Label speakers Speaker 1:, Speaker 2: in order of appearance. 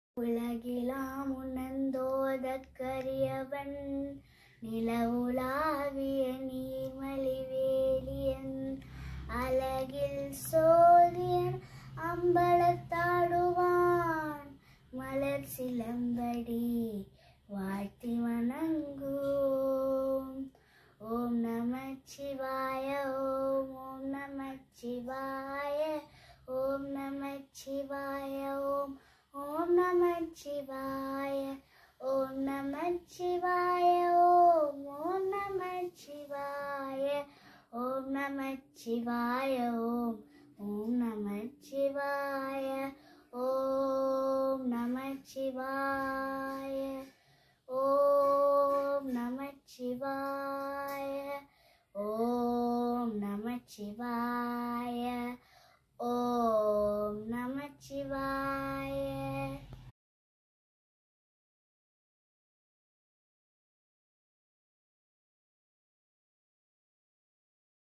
Speaker 1: உலகிலாம் உணர்ந்தோதற்கரியவன் நிலவுலாவிய நீர்மலிவேலியன் அழகில் சோதியன் அம்பலத்தாடுவான் மலர் சிலம்படி வாழ்த்தி வணங்குவோம். ஓம் நமச்சிவாய ஓம் ஓம் நமச்சிவாய ஓம் நமச்சிவாய ஓம் ஓம் நமச்சிவாய ஓம் நமச்சிவாய ஓம் ஓம் நமச்சிவாய ஓம் நமச்சிவாய ஓம் ஓம் நமச்சிவாய ஓம் நமச்சிவாய ஓம் நமச்சிவாய ஓம் நமச்சிவாய ஓம் நமச்சிவாய